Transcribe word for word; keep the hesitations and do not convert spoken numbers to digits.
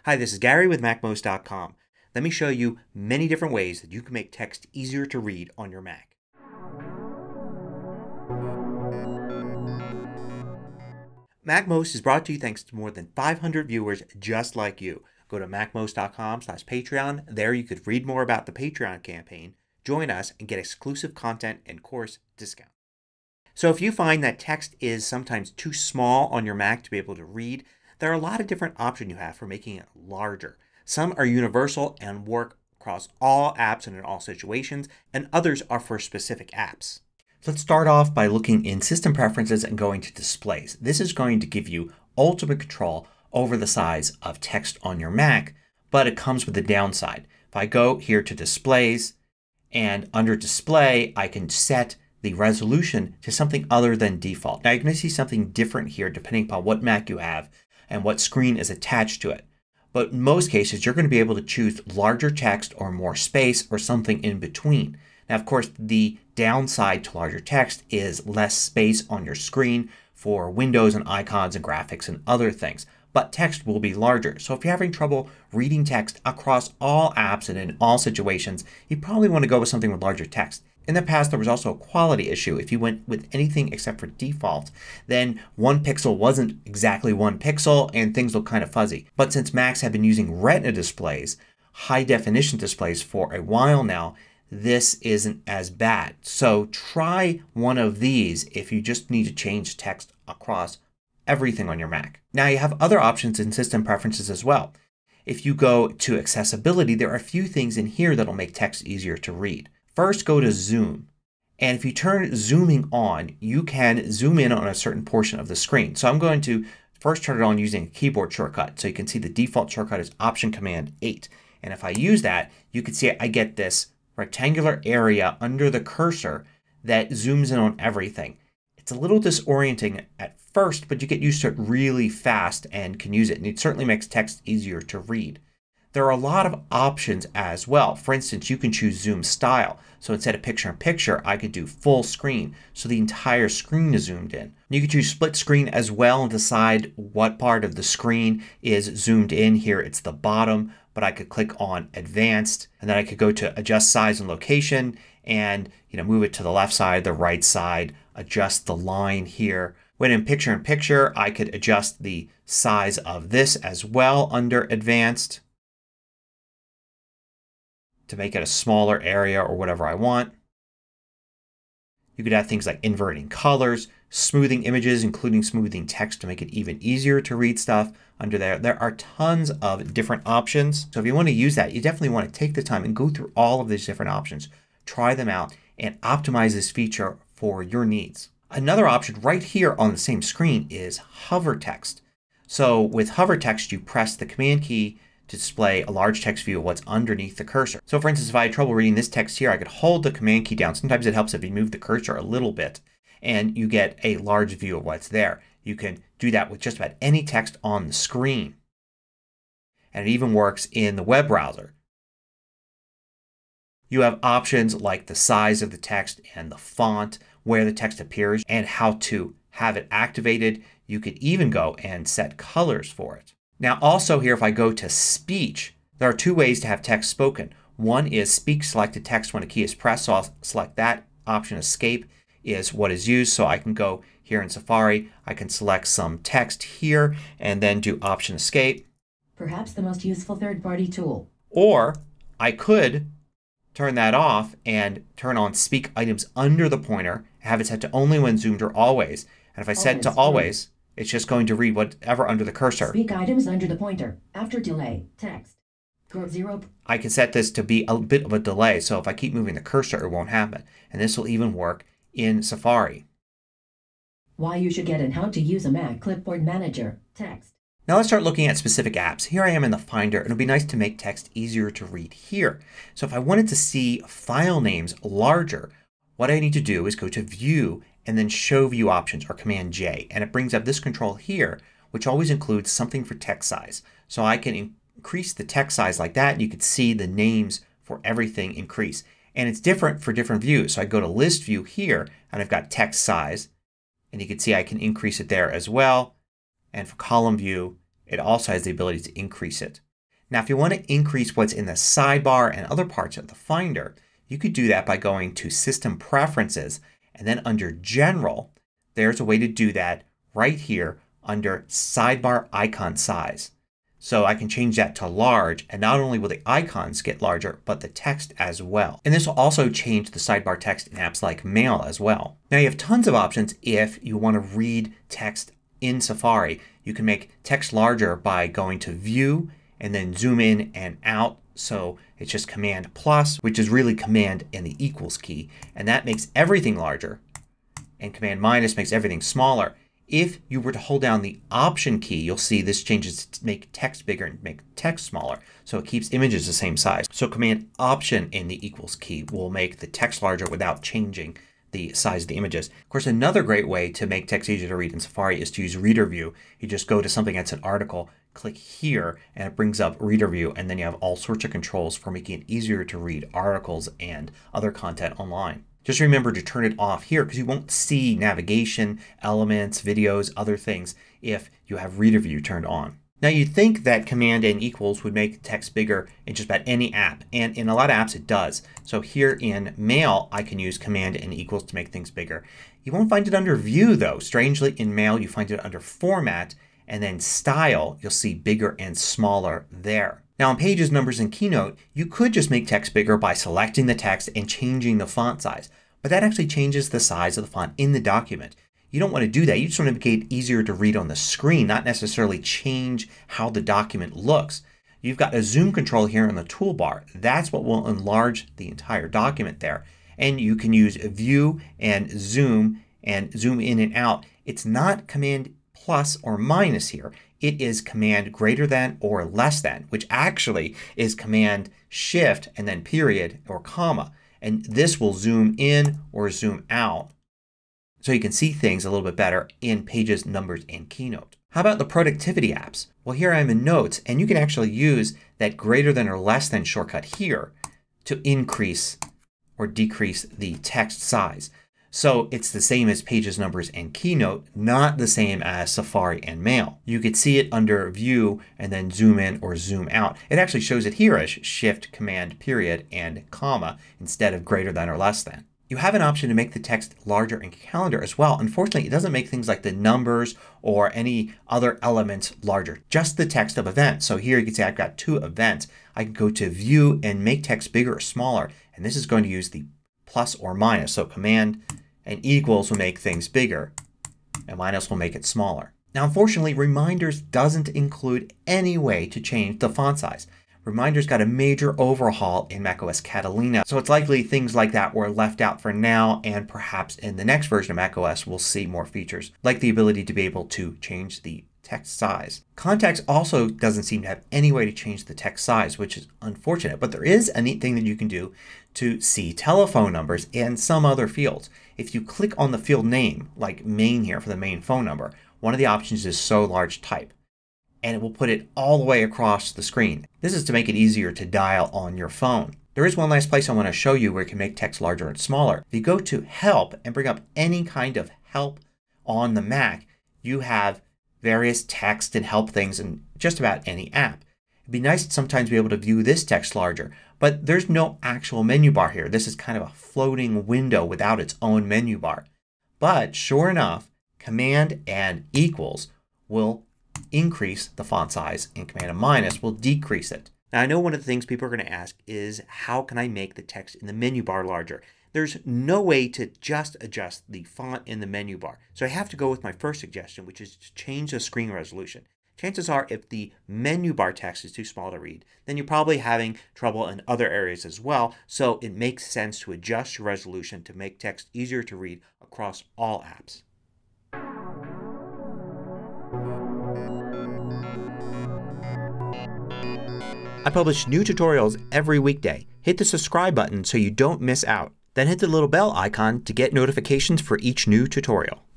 Hi, this is Gary with Mac Most dot com. Let me show you many different ways that you can make text easier to read on your Mac. MacMost is brought to you thanks to more than five hundred viewers just like you. Go to Mac Most dot com slash Patreon. There you could read more about the Patreon campaign, join us, and get exclusive content and course discount. So if you find that text is sometimes too small on your Mac to be able to read, there are a lot of different options you have for making it larger. Some are universal and work across all apps and in all situations, and others are for specific apps. Let's start off by looking in System Preferences and going to Displays. This is going to give you ultimate control over the size of text on your Mac, but it comes with a downside. If I go here to Displays and under Display I can set the resolution to something other than default. Now you're going to see something different here depending upon what Mac you have and what screen is attached to it. But in most cases you're going to be able to choose larger text or more space or something in between. Now of course the downside to larger text is less space on your screen for windows and icons and graphics and other things. But text will be larger. So if you're having trouble reading text across all apps and in all situations, you probably want to go with something with larger text. In the past there was also a quality issue. If you went with anything except for default, then one pixel wasn't exactly one pixel and things look kind of fuzzy. But since Macs have been using Retina displays, high definition displays for a while now, this isn't as bad. So try one of these if you just need to change text across everything on your Mac. Now you have other options in System Preferences as well. If you go to Accessibility, there are a few things in here that will make text easier to read. First, go to Zoom. And if you turn zooming on, you can zoom in on a certain portion of the screen. So I'm going to first turn it on using a keyboard shortcut. So you can see the default shortcut is Option Command eight. And if I use that, you can see I get this rectangular area under the cursor that zooms in on everything. It's a little disorienting at first, but you get used to it really fast and can use it. And it certainly makes text easier to read. There are a lot of options as well. For instance, you can choose zoom style. So instead of picture in picture I could do full screen. So the entire screen is zoomed in. You can choose split screen as well and decide what part of the screen is zoomed in. Here it's the bottom, but I could click on advanced and then I could go to adjust size and location and you know move it to the left side, the right side, adjust the line here. When in picture in picture I could adjust the size of this as well under advanced to make it a smaller area or whatever I want. You could add things like inverting colors, smoothing images, including smoothing text to make it even easier to read stuff under there. There are tons of different options. So if you want to use that, you definitely want to take the time and go through all of these different options. Try them out and optimize this feature for your needs. Another option right here on the same screen is hover text. So with hover text you press the Command key to display a large text view of what's underneath the cursor. So for instance if I had trouble reading this text here I could hold the Command key down. Sometimes it helps if you move the cursor a little bit and you get a large view of what's there. You can do that with just about any text on the screen. And it even works in the web browser. You have options like the size of the text and the font, where the text appears, and how to have it activated. You could even go and set colors for it. Now also here if I go to speech, there are two ways to have text spoken. One is speak selected text when a key is pressed. So I'll select that option. Escape is what is used. So I can go here in Safari. I can select some text here and then do Option Escape. Perhaps the most useful third-party tool. Or I could turn that off and turn on Speak Items under the pointer. Have it set to only when zoomed or always. And if I set it to always, it's just going to read whatever under the cursor. Speak items under the pointer. After delay. Text. Zero. I can set this to be a bit of a delay. So if I keep moving the cursor it won't happen. And this will even work in Safari. Why you should get and how to use a Mac Clipboard Manager. Text. Now let's start looking at specific apps. Here I am in the Finder and it would be nice to make text easier to read here. So if I wanted to see file names larger, what I need to do is go to View and then Show View Options or Command J. And it brings up this control here which always includes something for text size. So I can increase the text size like that and you can see the names for everything increase. And it's different for different views. So I go to List View here and I've got text size and you can see I can increase it there as well. And for column view it also has the ability to increase it. Now if you want to increase what's in the sidebar and other parts of the Finder, you could do that by going to System Preferences and then under General there's a way to do that right here under Sidebar Icon Size. So I can change that to large and not only will the icons get larger but the text as well. And this will also change the sidebar text in apps like Mail as well. Now you have tons of options if you want to read text in Safari. You can make text larger by going to View and then zoom in and out. So it's just Command plus, which is really Command and the equals key. And that makes everything larger. And Command minus makes everything smaller. If you were to hold down the Option key, you'll see this changes to make text bigger and make text smaller. So it keeps images the same size. So Command Option and the equals key will make the text larger without changing the size of the images. Of course, another great way to make text easier to read in Safari is to use Reader View. You just go to something that's an article, click here, and it brings up Reader View, and then you have all sorts of controls for making it easier to read articles and other content online. Just remember to turn it off here because you won't see navigation, elements, videos, other things if you have Reader View turned on. Now you'd think that Command and equals would make text bigger in just about any app, and in a lot of apps it does. So here in Mail I can use Command and equals to make things bigger. You won't find it under View though. Strangely in Mail you find it under Format and then Style. You'll see bigger and smaller there. Now in Pages, Numbers, and Keynote you could just make text bigger by selecting the text and changing the font size. But that actually changes the size of the font in the document. You don't want to do that. You just want to make it easier to read on the screen, not necessarily change how the document looks. You've got a zoom control here in the toolbar. That's what will enlarge the entire document there. And you can use View and Zoom and zoom in and out. It's not Command plus or minus here. It is Command greater than or less than, which actually is Command Shift and then period or comma. And this will zoom in or zoom out so you can see things a little bit better in Pages, Numbers, and Keynote. How about the productivity apps? Well, here I am in Notes and you can actually use that greater than or less than shortcut here to increase or decrease the text size. So it's the same as Pages, Numbers, and Keynote, not the same as Safari and Mail. You could see it under View and then zoom in or zoom out. It actually shows it here as Shift, Command, period, and comma instead of greater than or less than. You have an option to make the text larger in Calendar as well. Unfortunately, it doesn't make things like the numbers or any other elements larger. Just the text of events. So here you can say I've got two events. I can go to View and make text bigger or smaller. And this is going to use the plus or minus. So Command and equals will make things bigger and minus will make it smaller. Now unfortunately Reminders doesn't include any way to change the font size. Reminders got a major overhaul in macOS Catalina, so it's likely things like that were left out for now, and perhaps in the next version of macOS we'll see more features like the ability to be able to change the text size. Contacts also doesn't seem to have any way to change the text size, which is unfortunate, but there is a neat thing that you can do to see telephone numbers and some other fields. If you click on the field name, like main here for the main phone number, one of the options is Show Large Type. And it will put it all the way across the screen. This is to make it easier to dial on your phone. There is one last place I want to show you where you can make text larger and smaller. If you go to Help and bring up any kind of help on the Mac, you have various text and help things in just about any app. It'd be nice to sometimes be able to view this text larger, but there's no actual menu bar here. This is kind of a floating window without its own menu bar. But sure enough, Command and equals will increase the font size and Command and minus will decrease it. Now I know one of the things people are going to ask is how can I make the text in the menu bar larger? There's no way to just adjust the font in the menu bar. So I have to go with my first suggestion, which is to change the screen resolution. Chances are if the menu bar text is too small to read, then you're probably having trouble in other areas as well. So it makes sense to adjust your resolution to make text easier to read across all apps. I publish new tutorials every weekday. Hit the subscribe button so you don't miss out. Then hit the little bell icon to get notifications for each new tutorial.